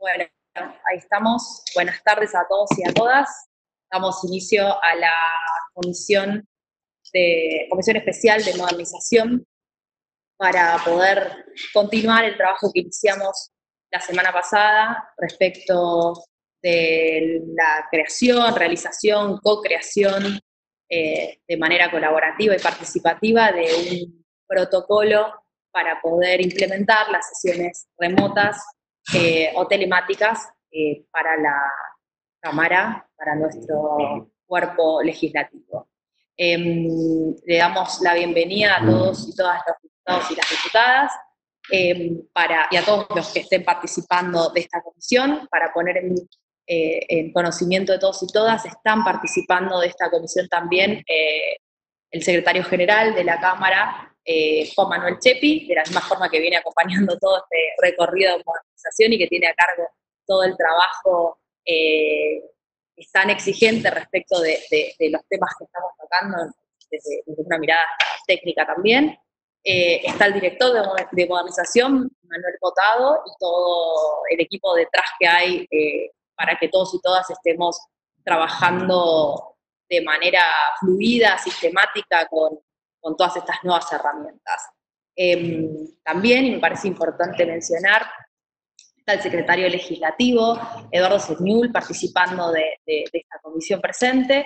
Bueno, ahí estamos. Buenas tardes a todos y a todas. Damos inicio a la comisión especial de modernización para poder continuar el trabajo que iniciamos la semana pasada respecto de la creación, realización, co-creación de manera colaborativa y participativa de un protocolo para poder implementar las sesiones remotas o telemáticas para la Cámara, para nuestro cuerpo legislativo. Le damos la bienvenida a todos y todas los diputados y las diputadas y a todos los que estén participando de esta comisión, para poner en conocimiento de todos y todas. Están participando de esta comisión también el secretario general de la Cámara, Juan Manuel Chepi, de la misma forma que viene acompañando todo este recorrido de modernización y que tiene a cargo todo el trabajo es tan exigente respecto de los temas que estamos tocando desde una mirada técnica también. Está el director de modernización, Manuel Potado, y todo el equipo detrás que hay para que todos y todas estemos trabajando de manera fluida, sistemática, con todas estas nuevas herramientas. También, y me parece importante mencionar, está el secretario legislativo, Eduardo Señul, participando de esta comisión presente,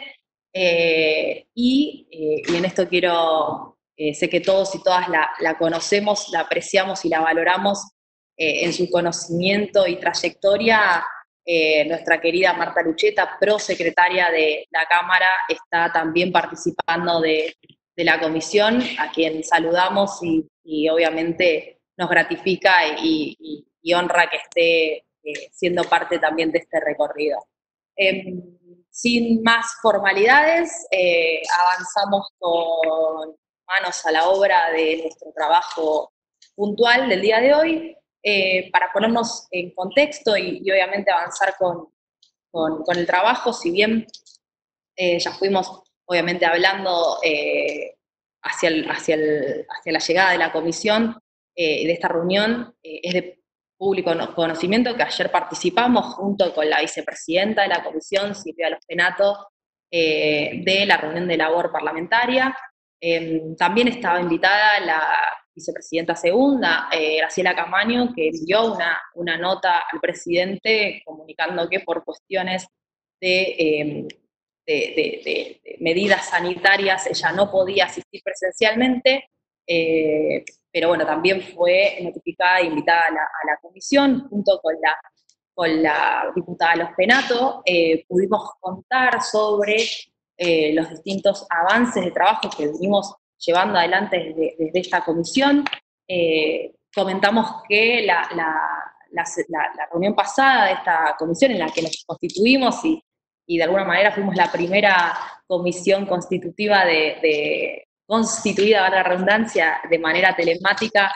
y en esto quiero, sé que todos y todas la conocemos, la apreciamos y la valoramos en su conocimiento y trayectoria. Nuestra querida Marta Lucheta, prosecretaria de la Cámara, está también participando de la comisión, a quien saludamos y obviamente nos gratifica y honra que esté siendo parte también de este recorrido. Sin más formalidades, avanzamos con manos a la obra de nuestro trabajo puntual del día de hoy, para ponernos en contexto y obviamente avanzar con el trabajo. Si bien ya fuimos obviamente hablando hacia la llegada de la comisión, de esta reunión, es de público conocimiento que ayer participamos junto con la vicepresidenta de la comisión, Silvia Los Penato, de la reunión de labor parlamentaria. También estaba invitada la vicepresidenta segunda, Graciela Camaño, que envió una nota al presidente comunicando que por cuestiones de medidas sanitarias ella no podía asistir presencialmente, pero bueno, también fue notificada e invitada a la comisión junto con la diputada Los Penato. Pudimos contar sobre los distintos avances de trabajo que venimos llevando adelante desde esta comisión. Comentamos que la reunión pasada de esta comisión, en la que nos constituimos y de alguna manera fuimos la primera comisión constitutiva constituida, a la redundancia, de manera telemática,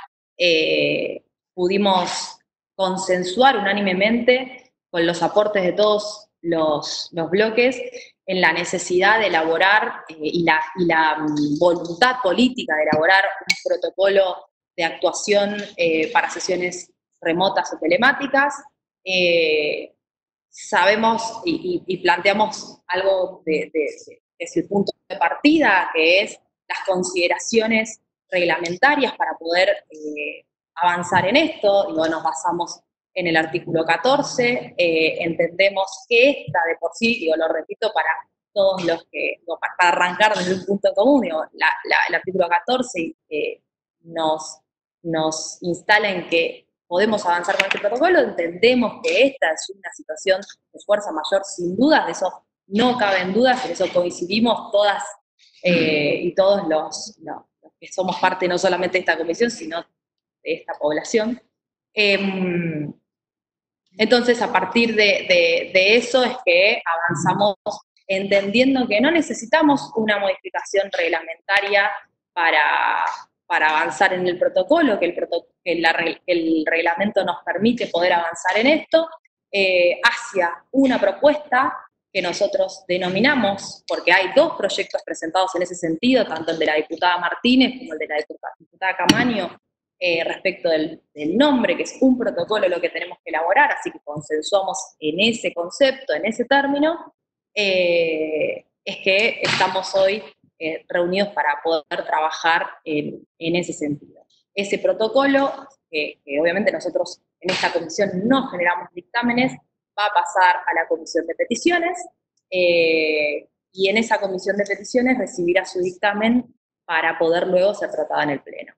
pudimos consensuar unánimemente, con los aportes de todos los bloques, en la necesidad de elaborar y la voluntad política de elaborar un protocolo de actuación para sesiones remotas o telemáticas. Sabemos y planteamos algo desde el punto de partida, que es las consideraciones reglamentarias para poder avanzar en esto. Digo, nos basamos en el artículo 14, entendemos que esta de por sí, digo, lo repito para todos los que, para arrancar desde un punto común, digo, el artículo 14 nos instala en que podemos avanzar con este protocolo. Entendemos que esta es una situación de fuerza mayor, sin dudas, de eso no caben dudas, en eso coincidimos todas y todos los que somos parte no solamente de esta comisión, sino de esta población. Entonces, a partir de eso es que avanzamos entendiendo que no necesitamos una modificación reglamentaria para avanzar en el protocolo, que el reglamento nos permite poder avanzar en esto, hacia una propuesta que nosotros denominamos, porque hay dos proyectos presentados en ese sentido, tanto el de la diputada Martínez como el de la diputada Camaño, respecto del nombre, que es un protocolo lo que tenemos que elaborar, así que consensuamos en ese concepto, en ese término, es que estamos hoy reunidos para poder trabajar en ese sentido. Ese protocolo, que obviamente nosotros en esta comisión no generamos dictámenes, va a pasar a la comisión de peticiones, y en esa comisión de peticiones recibirá su dictamen para poder luego ser tratada en el Pleno.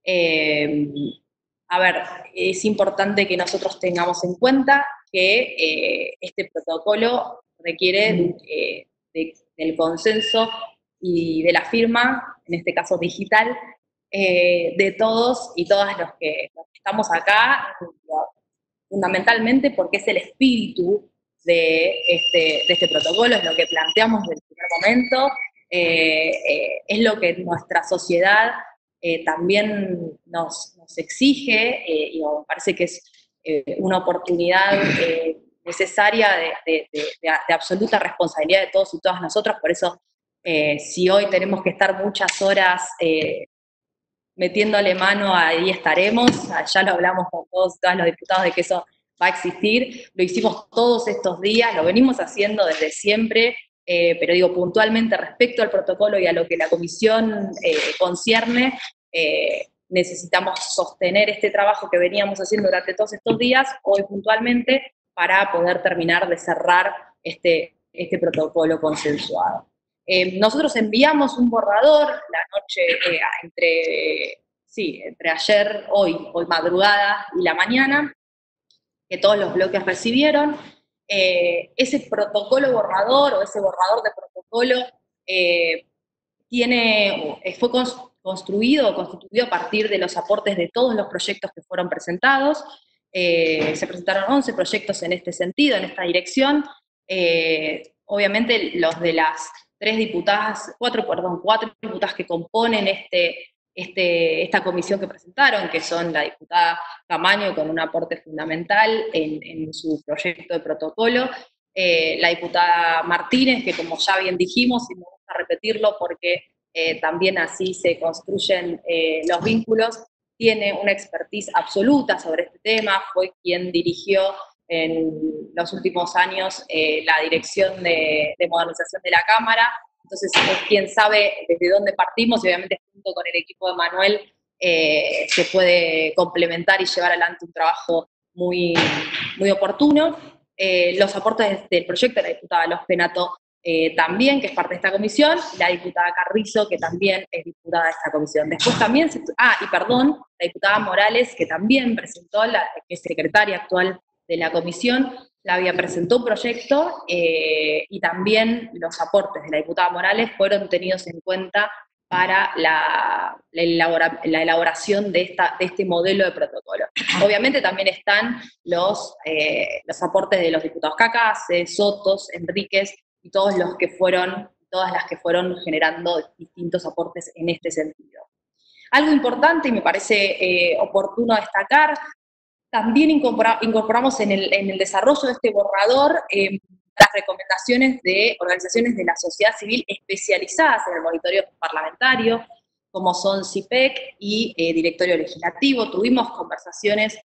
A ver, es importante que nosotros tengamos en cuenta que este protocolo requiere del consenso y de la firma, en este caso digital, de todos y todas los que estamos acá, fundamentalmente porque es el espíritu de este protocolo, es lo que planteamos desde el primer momento, es lo que nuestra sociedad también nos exige, y me parece que es una oportunidad necesaria de absoluta responsabilidad de todos y todas nosotros. Por eso, si hoy tenemos que estar muchas horas metiéndole mano, ahí estaremos, ya lo hablamos con todos los diputados de que eso va a existir, lo hicimos todos estos días, lo venimos haciendo desde siempre, pero digo, puntualmente respecto al protocolo y a lo que la comisión concierne, necesitamos sostener este trabajo que veníamos haciendo durante todos estos días, hoy puntualmente, para poder terminar de cerrar este protocolo consensuado. Nosotros enviamos un borrador la noche entre ayer, hoy madrugada y la mañana, que todos los bloques recibieron. Ese protocolo borrador o ese borrador de protocolo fue constituido a partir de los aportes de todos los proyectos que fueron presentados. Se presentaron 11 proyectos en este sentido, en esta dirección. Obviamente los de las cuatro diputadas que componen esta comisión que presentaron, que son la diputada Camaño con un aporte fundamental en su proyecto de protocolo, la diputada Martínez, que como ya bien dijimos, y me gusta repetirlo porque también así se construyen los vínculos, tiene una expertise absoluta sobre este tema, fue quien dirigió en los últimos años la dirección de modernización de la Cámara, entonces es quien sabe desde dónde partimos, y obviamente junto con el equipo de Manuel se puede complementar y llevar adelante un trabajo muy, muy oportuno. Los aportes del proyecto de la diputada Los Penato también, que es parte de esta comisión, la diputada Carrizo, que también es diputada de esta comisión. Después también, la diputada Morales, que también presentó, que es secretaria actual de la comisión, presentó un proyecto y también los aportes de la diputada Morales fueron tenidos en cuenta para la elaboración de este modelo de protocolo. Obviamente también están los aportes de los diputados Cacace, Sotos, Enríquez, y todas las que fueron generando distintos aportes en este sentido. Algo importante y me parece oportuno destacar, también incorporamos en el desarrollo de este borrador las recomendaciones de organizaciones de la sociedad civil especializadas en el monitoreo parlamentario, como son CIPEC y Directorio Legislativo. Tuvimos conversaciones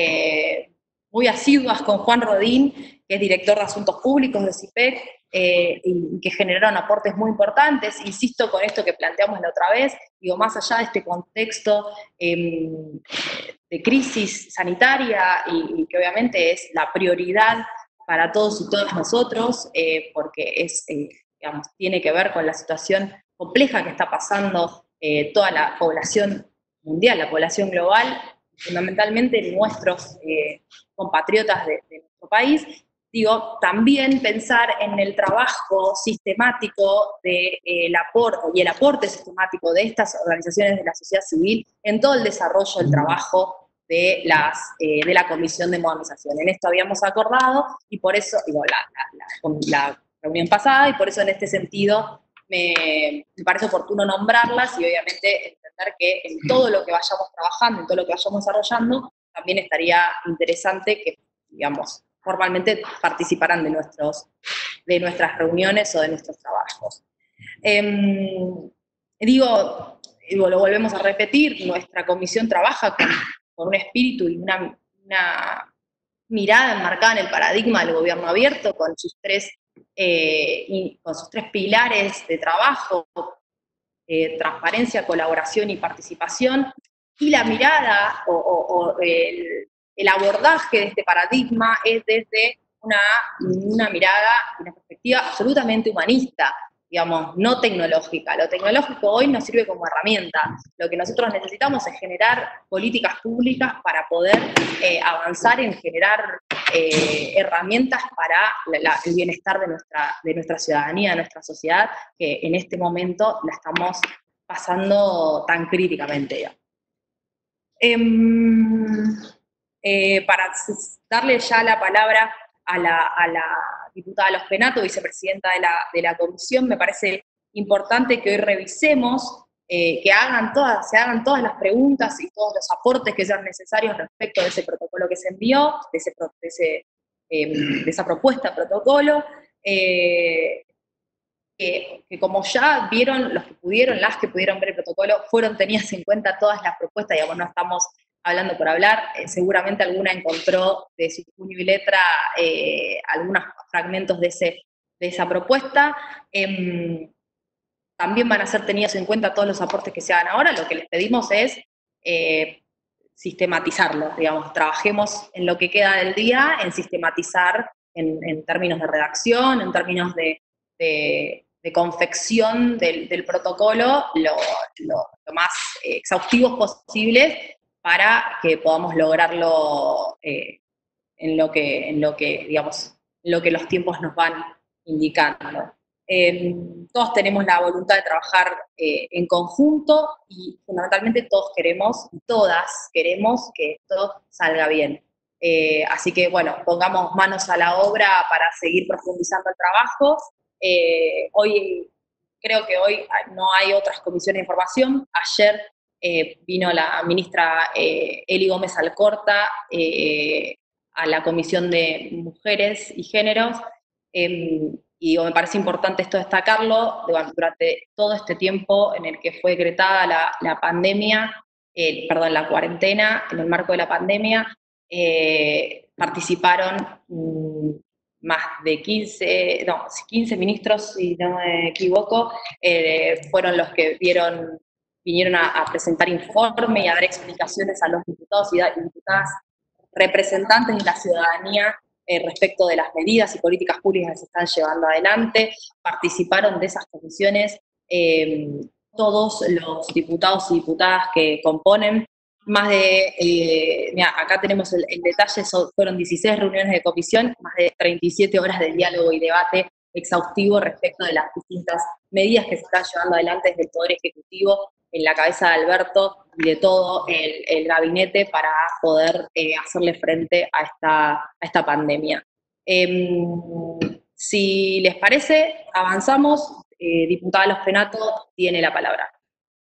muy asiduas con Juan Rodín, que es director de Asuntos Públicos de CIPEC, y que generaron aportes muy importantes. Insisto con esto que planteamos la otra vez, digo, más allá de este contexto de crisis sanitaria y que obviamente es la prioridad para todos y todas nosotros, porque tiene que ver con la situación compleja que está pasando toda la población mundial, la población global, fundamentalmente nuestros compatriotas de nuestro país. Digo, también pensar en el trabajo sistemático el aporte sistemático de estas organizaciones de la sociedad civil en todo el desarrollo del trabajo de la Comisión de Modernización. En esto habíamos acordado, y por eso, la reunión pasada, y por eso en este sentido me parece oportuno nombrarlas y obviamente entender que en todo lo que vayamos trabajando, en todo lo que vayamos desarrollando, también estaría interesante que, digamos, formalmente participaran de nuestras reuniones o de nuestros trabajos. lo volvemos a repetir, nuestra comisión trabaja con un espíritu y una mirada enmarcada en el paradigma del gobierno abierto, con sus tres pilares de trabajo, transparencia, colaboración y participación, y la mirada o el abordaje de este paradigma es desde una mirada, una perspectiva absolutamente humanista, digamos, no tecnológica. Lo tecnológico hoy nos sirve como herramienta. Lo que nosotros necesitamos es generar políticas públicas para poder avanzar en generar herramientas para el bienestar de nuestra ciudadanía, de nuestra sociedad, que en este momento la estamos pasando tan críticamente. Para darle ya la palabra a la diputada Los Penato, vicepresidenta de la comisión, me parece importante que hoy revisemos, que se hagan todas las preguntas y todos los aportes que sean necesarios respecto de ese protocolo que se envió, de esa propuesta de protocolo, que como ya vieron los que pudieron, las que pudieron ver el protocolo, fueron tenidas en cuenta todas las propuestas, digamos, no estamos hablando por hablar, seguramente alguna encontró de su puño y letra algunos fragmentos de esa propuesta. También van a ser tenidos en cuenta todos los aportes que se hagan ahora. Lo que les pedimos es sistematizarlo, digamos, trabajemos en lo que queda del día, en sistematizar en términos de redacción, en términos de confección del protocolo, lo más exhaustivos posibles para que podamos lograrlo en lo que, digamos, en lo que los tiempos nos van indicando. Todos tenemos la voluntad de trabajar en conjunto y fundamentalmente todos queremos, y todas queremos que esto salga bien. Así que, bueno, pongamos manos a la obra para seguir profundizando el trabajo. Creo que hoy no hay otras comisiones de información. Ayer vino la ministra Eli Gómez Alcorta a la Comisión de Mujeres y Géneros, y me parece importante esto destacarlo, durante todo este tiempo en el que fue decretada la pandemia, la cuarentena, en el marco de la pandemia, participaron más de 15 ministros, si no me equivoco, fueron los que vinieron a presentar informe y a dar explicaciones a los diputados y diputadas representantes de la ciudadanía respecto de las medidas y políticas públicas que se están llevando adelante. Participaron de esas comisiones todos los diputados y diputadas que componen. Más de, acá tenemos el detalle, fueron 16 reuniones de comisión, más de 37 horas de diálogo y debate exhaustivo respecto de las distintas medidas que se están llevando adelante desde el Poder Ejecutivo, en la cabeza de Alberto y de todo el gabinete para poder hacerle frente a esta pandemia. Si les parece, avanzamos. Diputada Los Penato tiene la palabra.